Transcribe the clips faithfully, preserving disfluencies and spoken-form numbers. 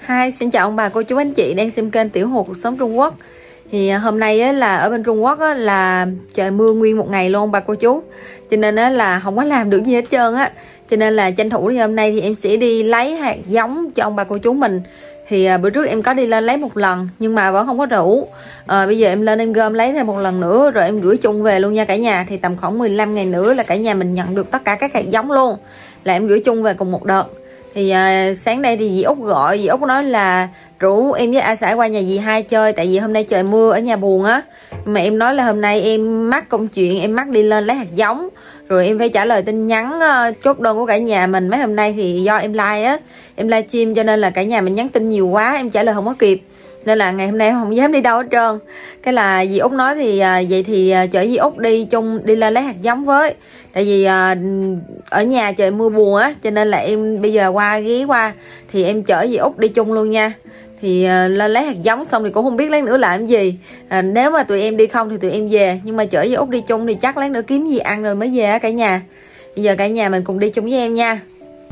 Hi, xin chào ông bà, cô chú, anh chị đang xem kênh Tiểu Hồ Cuộc Sống Trung Quốc. Thì hôm nay á, là ở bên Trung Quốc á, là trời mưa nguyên một ngày luôn bà cô chú. Cho nên á, là không có làm được gì hết trơn á. Cho nên là tranh thủ thì hôm nay thì em sẽ đi lấy hạt giống cho ông bà cô chú mình. Thì à, bữa trước em có đi lên lấy một lần nhưng mà vẫn không có đủ. à, Bây giờ em lên em gom lấy thêm một lần nữa rồi em gửi chung về luôn nha cả nhà. Thì tầm khoảng mười lăm ngày nữa là cả nhà mình nhận được tất cả các hạt giống luôn. Là em gửi chung về cùng một đợt. Thì à, sáng nay thì dì Út gọi, dì Út nói là rủ em với A Sải qua nhà dì hai chơi. Tại vì hôm nay trời mưa ở nhà buồn á. Mà em nói là hôm nay em mắc công chuyện, em mắc đi lên lấy hạt giống. Rồi em phải trả lời tin nhắn uh, chốt đơn của cả nhà mình. Mấy hôm nay thì do em like á, em live stream cho nên là cả nhà mình nhắn tin nhiều quá, em trả lời không có kịp. Nên là ngày hôm nay em không dám đi đâu hết trơn. Cái là dì Út nói thì uh, vậy thì uh, chở dì Út đi chung, đi lên lấy hạt giống với. Tại vì uh, ở nhà trời mưa buồn á, cho nên là em bây giờ qua ghé qua thì em chở dì Út đi chung luôn nha. Thì uh, lên lấy hạt giống xong thì cũng không biết lát nữa làm gì. uh, Nếu mà tụi em đi không thì tụi em về. Nhưng mà chở dì Út đi chung thì chắc lát nữa kiếm gì ăn rồi mới về á cả nhà. Bây giờ cả nhà mình cùng đi chung với em nha.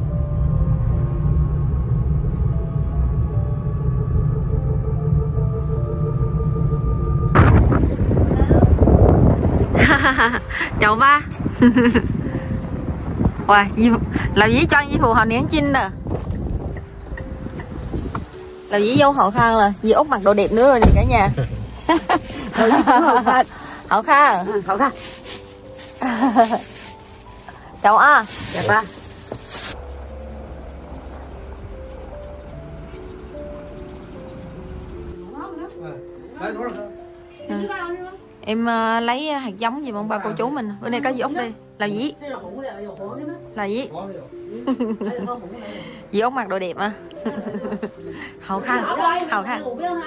Chào ba. Wow, làm gì cho dì phù họ nén chinh nè. Làm gì dâu hậu khang là dì Út mặc đồ đẹp nữa rồi nè cả nhà. Hậu khang. Hậu khang. Chào a. Chào ba. Ừ. Em uh, lấy hạt giống gì mà ông bà cô chú mình. Bữa nay có dì Út đi. Làm gì? Là gì? Dì Út mặc đồ đẹp mà. Hậu khang. Hậu khang.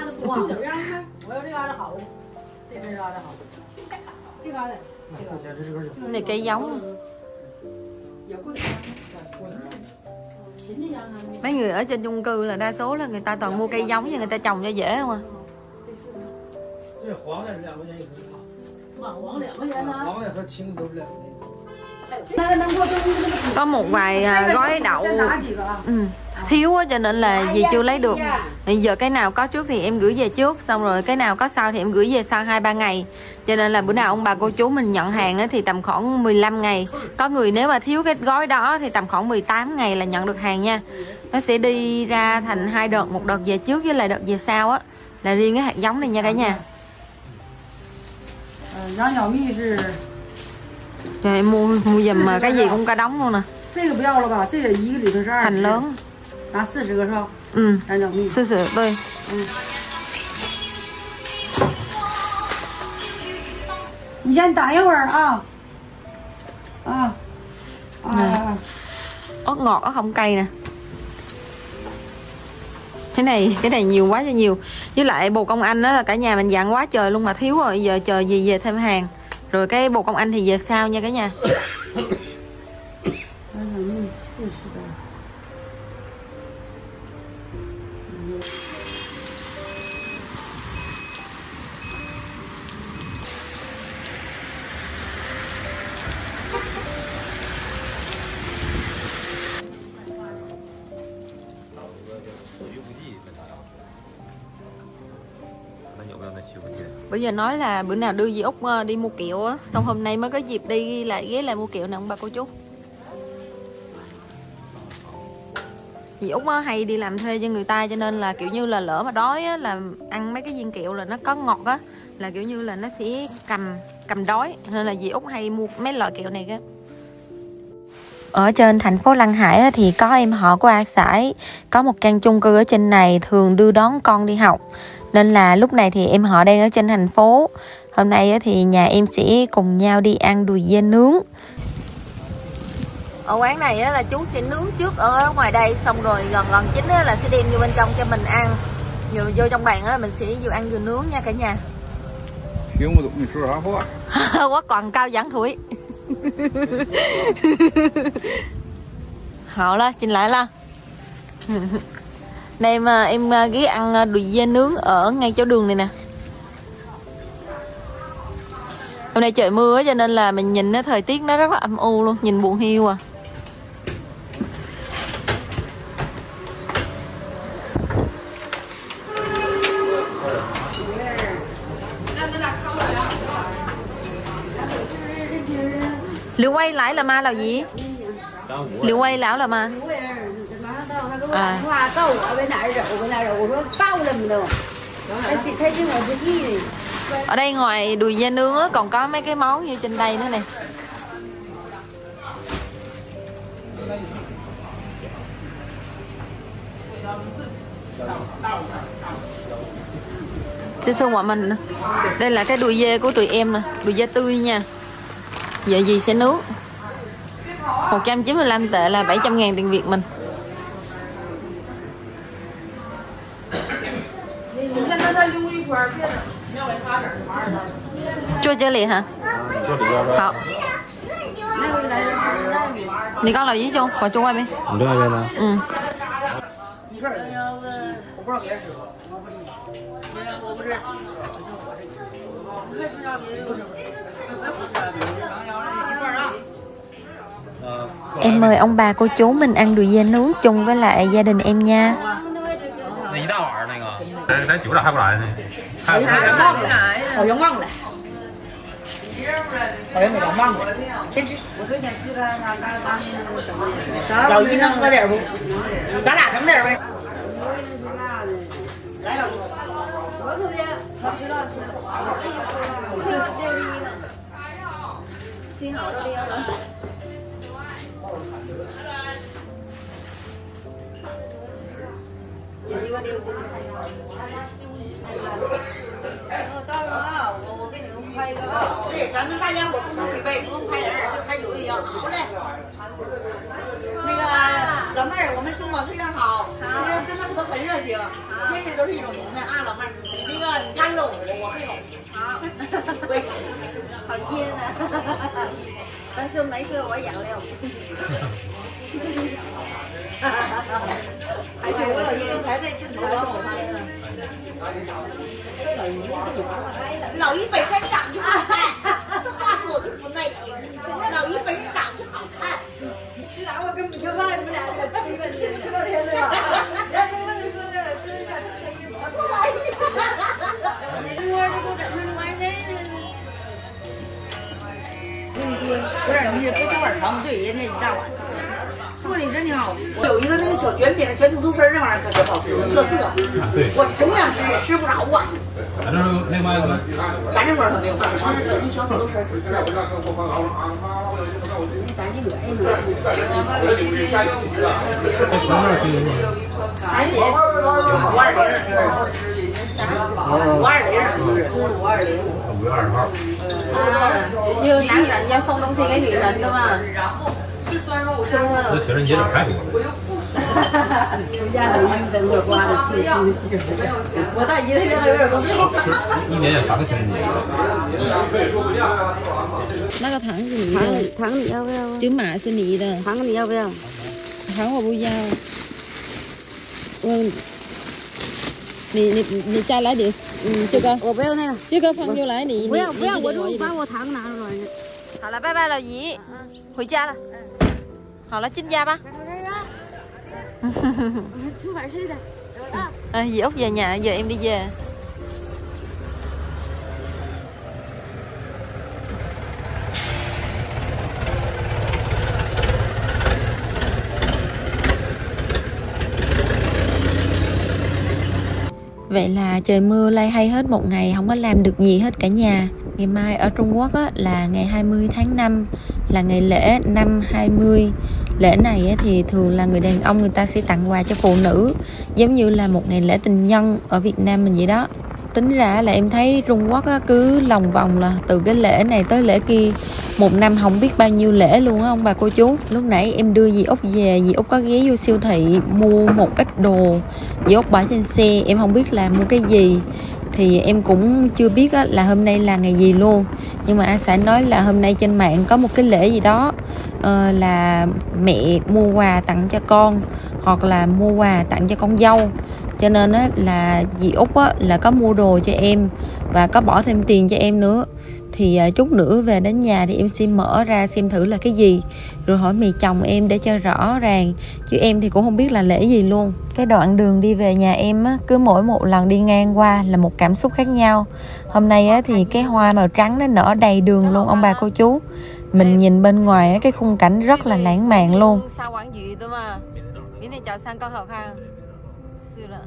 Này cây giống. Mấy người ở trên chung cư là đa số là người ta toàn mua cây giống và người ta trồng cho dễ không à. Có một vài gói đậu ừ, thiếu cho nên là dì chưa lấy được. Bây giờ cái nào có trước thì em gửi về trước, xong rồi cái nào có sau thì em gửi về sau hai ba ngày. Cho nên là bữa nào ông bà cô chú mình nhận hàng thì tầm khoảng mười lăm ngày. Có người nếu mà thiếu cái gói đó thì tầm khoảng mười tám ngày là nhận được hàng nha. Nó sẽ đi ra thành hai đợt, một đợt về trước với lại đợt về sau á, là riêng cái hạt giống này nha cả nhà. Trời, em mua mua giùm mà cái gì cũng cả đống luôn nè. Thành lớn. Ừ. Sư sự tôi. Ớt ngọt, ớt không cay nè. Cái này, cái này nhiều quá cho nhiều. Với lại bồ công anh đó là cả nhà mình dặn quá trời luôn mà thiếu rồi. Giờ chờ gì về thêm hàng. Rồi cái bồ công anh thì về sau nha cả nhà. Bây giờ nói là bữa nào đưa dì Út đi mua kẹo á, xong hôm nay mới có dịp đi lại ghé lại mua kẹo nè ông bà cô chú. Dì Út hay đi làm thuê cho người ta cho nên là kiểu như là lỡ mà đói á, là ăn mấy cái viên kẹo là nó có ngọt á, là kiểu như là nó sẽ cầm cầm đói, nên là dì Út hay mua mấy loại kẹo này á. Ở trên thành phố Lăng Hải thì có em họ của A Sải có một căn chung cư ở trên này, thường đưa đón con đi học. Nên là lúc này thì em họ đang ở trên thành phố. Hôm nay thì nhà em sẽ cùng nhau đi ăn đùi dê nướng. Ở quán này là chú sẽ nướng trước ở ngoài đây, xong rồi gần gần chín là sẽ đem vô bên trong cho mình ăn. Vừa vô trong bàn mình sẽ vừa ăn vừa nướng nha cả nhà. Quá còn cao dẫn thủi. Họ là xin lại là Đây em, em ghé ăn đùi dê nướng ở ngay chỗ đường này nè. Hôm nay trời mưa cho nên là mình nhìn nó thời tiết nó rất là âm u luôn, nhìn buồn hiu à. Liệu quay lại là ma là gì? Liệu quay lão là ma. À. Ở đây ngoài đùi dê nướng á, còn có mấy cái món như trên đây nữa nè. Sư sư bọn mình. Đây là cái đùi dê của tụi em nè, đùi dê tươi nha. Giờ gì sẽ nướng. một trăm chín mươi lăm tệ là bảy trăm ngàn tiền Việt mình. Chua chả lì hả? Hả? Nì con làm gì chung? Quả chung qua bên. Ừ. Em mời ông bà cô chú mình ăn đùi dê nướng chung với lại gia đình em nha. 老姨能喝点不？咱俩什么点呗？来，老姨。我可别，好吃了。幸好这里有人。有一个六斤。到时候啊，我我给你们拍一个啊。对，咱们大家伙共同准备，不用拍人，就拍酒就行。好嘞。那个老妹儿，我们中午非常好，跟他们都很热情，认识都是一种缘分啊，老妹儿，你那个你干喽，我会喽。好，喂，好尖啊！但是没事，我养了。而且我老姨刚排在镜头上，我发现了。老姨本身长就好看，这话说就不耐听。老姨本身长就好看。吃啥我根本就看你们俩吃吃吃到天亮。然后问你说的，真的假的？我多满意。我这都整成完事儿了。给你多有点东西，不小碗长，对，人家一大碗。做的真挺好。有一个那个小卷饼，卷土豆丝儿这玩意儿可真好吃，特色。对，我总想吃，也吃不着啊。咱这另外一个，咱这块儿可没有卖，就是卷那小土豆丝儿。咱这个哎，五二零是五二零，就是五二零，五月二十号。啊，有男人要送东西给女人的嘛。那学生节整太多了。我家的医生我刮的是出息。我大姨她家有点多。一年也三个情人节。 那个糖是你的。 糖你要不要？ 芝麻是你的。 糖你要不要？ 糖我不要。嗯，你你你再来点，嗯，这个。 我不要那个。 这个放进来，你不要不要，我就把我糖拿出来。 好了，拜拜了，姨，回家了。好了，进家吧。À, dì Út về nhà, giờ em đi về. Vậy là trời mưa lay hay hết một ngày, không có làm được gì hết cả nhà. Ngày mai ở Trung Quốc á, là ngày hai mươi tháng năm, là ngày lễ năm hai mươi. Lễ này á, thì thường là người đàn ông người ta sẽ tặng quà cho phụ nữ, giống như là một ngày lễ tình nhân ở Việt Nam mình vậy đó. Tính ra là em thấy Trung Quốc á, cứ lòng vòng là từ cái lễ này tới lễ kia, một năm không biết bao nhiêu lễ luôn á ông bà cô chú. Lúc nãy em đưa dì Út về, dì Út có ghé vô siêu thị mua một ít đồ, dì Út bỏ trên xe, em không biết là mua cái gì. Thì em cũng chưa biết á, là hôm nay là ngày gì luôn. Nhưng mà A xã nói là hôm nay trên mạng có một cái lễ gì đó, uh, là mẹ mua quà tặng cho con, hoặc là mua quà tặng cho con dâu. Cho nên á, là dì Út á, là có mua đồ cho em và có bỏ thêm tiền cho em nữa. Thì uh, chút nữa về đến nhà thì em sẽ mở ra xem thử là cái gì, rồi hỏi mẹ chồng em để cho rõ ràng, chứ em thì cũng không biết là lễ gì luôn. Cái đoạn đường đi về nhà em á, cứ mỗi một lần đi ngang qua là một cảm xúc khác nhau. Hôm nay á, thì cái hoa màu trắng nó nở đầy đường luôn ông bà cô chú. Mình nhìn bên ngoài cái khung cảnh rất là lãng mạn luôn. Sao quán gì tôi mà. Miễn này chào sang con học ha. Xưa là.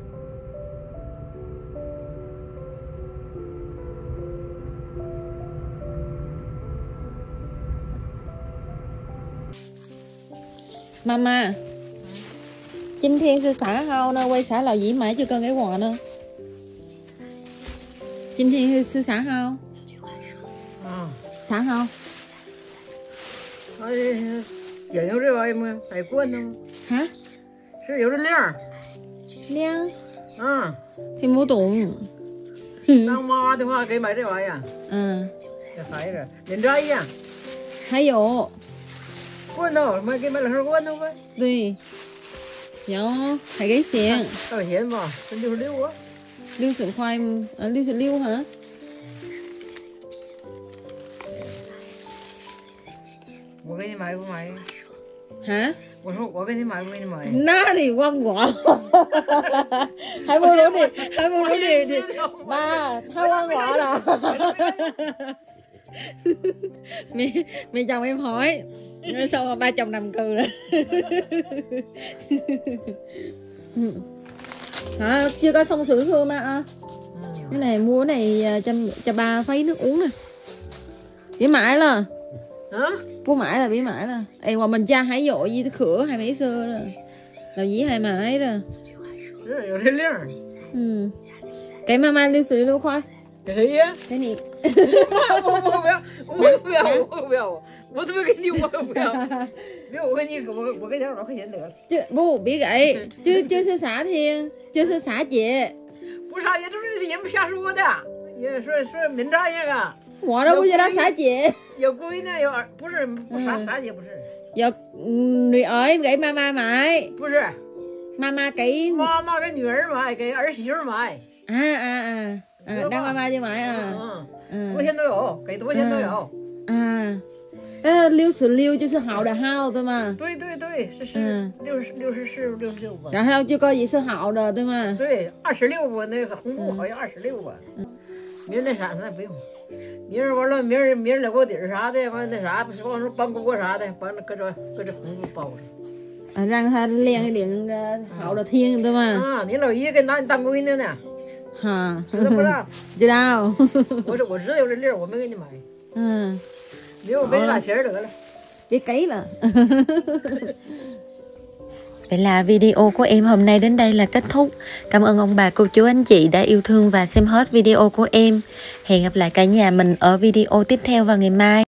Mama. Chính thiên sư xã hao nó quay xã lào dĩ mãi chưa cần cái quả nữa. Chính thiên sư xã hao. Xã hao. 姐有这玩意吗？得灌呢吗？ 啊？ 是有这量。 量？ 嗯。 听不懂。 当妈的话给买这玩意儿。 嗯。 给孩子连摘呀。 还有。 罐头，买给买两盒罐头呗。 对。有还给钱。 多少钱吧？这六十六啊。 六十块，啊，六十六哈。 我给你买不买？ hả? 我说我给你买不给你买？ 那你问我，还不如你还不如你你爸，他问我了。mẹ mẹ chồng em hỏi, xong rồi ba chồng nằm cừ rồi. Hả? Chưa có xong sữa hương mà à? Cái này mua cái này cho cho ba khuấy nước uống nè. Chỉ mãi là. Hả? Bố mãi là bí mãi là. Ê, mà mình cha hãy dội gì khửa hai mấy xưa rồi. Là dĩ hai mãi rồi. Ừ. Cái mama lưu xử lưu khoai. Cái gì á? Cái này. 我不要，我不要，我不要，我怎么给你我不要？没有，我给你，我我给你二百块钱得了。 Chứ, bố biết vậy. Chứ chưa sư xã thiên, chưa sư xã chị. 不是也都是人不瞎说的，也说说没这样啊。 我都不知道xã chị. 有闺女有儿，不是不啥啥姐不是。 有女儿给妈妈买。 不是。 妈妈给。 妈妈给女儿买，给儿媳妇买。 啊啊啊！啊，当妈妈就买啊。 嗯嗯。多钱都有，给多钱都有。 啊。呃，六十六就是好的号对吗？ 对对对，是是六十六十四六十六吧。 然后这个也是好的对吗？ 对，二十六吧，那个红布好像二十六吧。明儿那啥那不用。 明儿完了，明儿明儿了锅底儿啥的，完那啥，往上搬锅啥的，完了搁这搁这红布包着。 啊，让他练一练个好的听，对吗？ 啊，你老姨给拿你当闺女呢。 哈， 知道不知道？ 知道。 我说我知道有这粒儿，我没给你买。 嗯。 明儿我给你俩钱得了。 Biết ký là. Vậy là video của em hôm nay đến đây là kết thúc. Cảm ơn ông bà, cô chú, anh chị đã yêu thương và xem hết video của em. Hẹn gặp lại cả nhà mình ở video tiếp theo vào ngày mai.